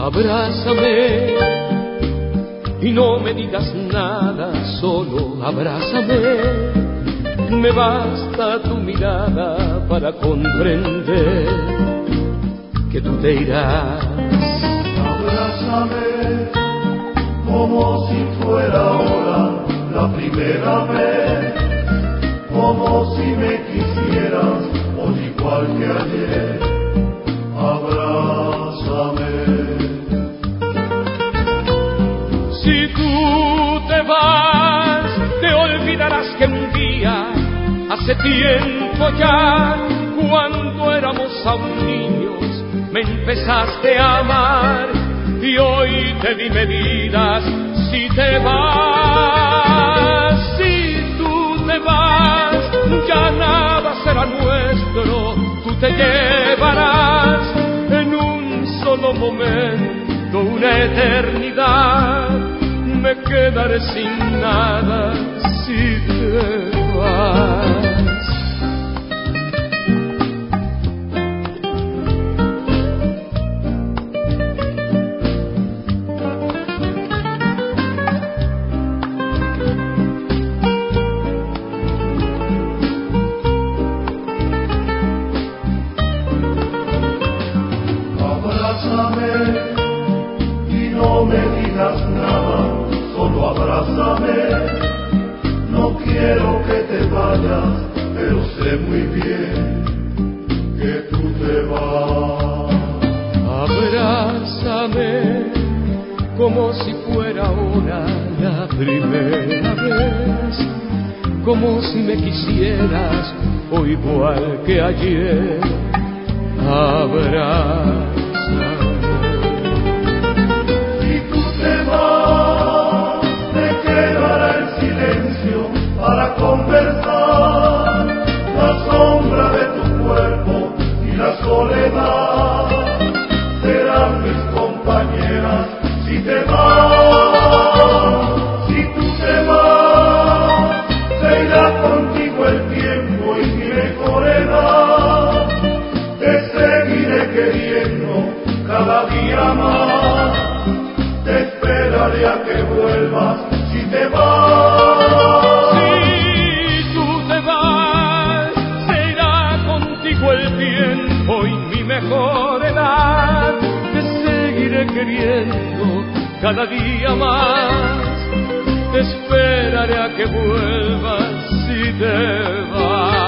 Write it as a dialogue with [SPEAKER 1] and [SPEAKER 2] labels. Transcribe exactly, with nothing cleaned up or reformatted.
[SPEAKER 1] Abrázame y no me digas nada, solo abrázame. Me basta tu mirada para comprender que tú te irás.
[SPEAKER 2] Abrázame como si fuera ahora la primera vez, como si me quisieras hoy igual que ayer. Abrázame.
[SPEAKER 1] Si tú te vas, te olvidarás que un día, hace tiempo ya, cuando éramos aún niños, me empezaste a amar y hoy te di medidas. Si te vas, si tú te vas, ya nada será nuestro, tú te llevarás en un solo momento una eternidad. Me quedaré sin nada si te vas.
[SPEAKER 2] Abrázame y no me digas nada, solo abrázame. No quiero que te vayas, pero sé muy bien que tú te vas.
[SPEAKER 1] Abrázame como si fuera ahora la primera vez, como si me quisieras o igual que ayer. Abrázame.
[SPEAKER 2] Si tú te vas, me quedará el silencio para conversar, la sombra de tu cuerpo y la soledad serán mis compañeras. Si te vas, si tú te vas, se irá contigo el tiempo y mi mejor edad. Te seguiré queriendo cada día más, te esperaré a que vuelvas. Si te vas,
[SPEAKER 1] si tú te vas, se irá contigo el tiempo y mi mejor edad. Te seguiré queriendo cada día más, te esperaré a que vuelvas si te vas.